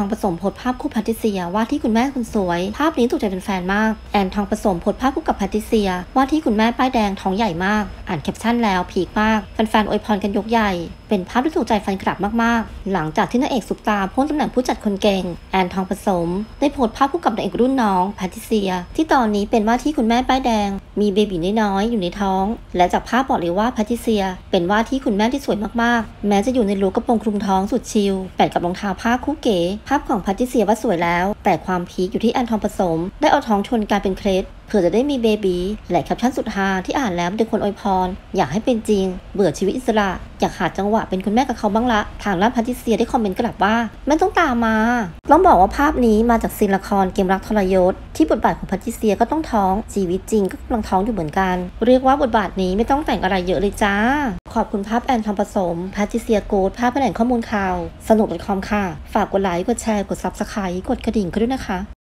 ทองผสมโพสภาพคู่แพทริเซียว่าที่คุณแม่คนสวยภาพนี้ถูกใจเป็นแฟนมากแอนทองผสมโพสภาพคู่กับแพทริเซียว่าที่คุณแม่ป้ายแดงท้องใหญ่มากอ่านแคปชั่นแล้วพีคมากแฟนๆอวยพรกันยกใหญ่เป็นภาพที่ถูกใจแฟนคลับมากๆหลังจากที่นางเอกซุปตาพ้นตำแหน่งผู้จัดคนเก่งแอนทองผสมได้โพสภาพคู่กับนางเอกรุ่นน้องแพทริเซียที่ตอนนี้เป็นว่าที่คุณแม่ป้ายแดงมีเบบีน้อยๆอยู่ในท้องและจากภาพบอกเลยว่าแพทริเซียเป็นว่าที่คุณแม่ที่สวยมากๆแม้จะอยู่ในลุคกระโปรงคลุมท้องสุดชิลแปะกับรองเท้าผ้าคู่เก๋ภาพของแพทริเซียว่าสวยแล้วแต่ความพีคอยู่ที่แอนทองผสมได้เอาท้องชนกลายเป็นเคล็ดเพื่อจะได้มีเบบีและแคปชั่นสุดฮาที่อ่านแล้วดึงคนอวยพรอยากให้เป็นจริงเบื่อชีวิตอิสระอยากหาจังหวะเป็นคุณแม่กับเขาบ้างละทางด้านแพทริเซียได้คอมเมนต์กลับว่าไม่ต้องตามมาต้องบอกว่าภาพนี้มาจากซีนละครเกมรักทรยศที่บทบาทของแพทริเซียก็ต้องท้องชีวิตจริงก็กำลังท้องอยู่เหมือนกันเรียกว่าบทบาทนี้ไม่ต้องแต่งอะไรเยอะเลยจ้าขอบคุณภาพแอนทองผสมแพทริเซียโกดภาพแหล่งข้อมูลข่าวสนุก.comค่ะฝากกดไลค์กดแชร์กด Subscribe กดกระดิ่งกันด้วยนะคะ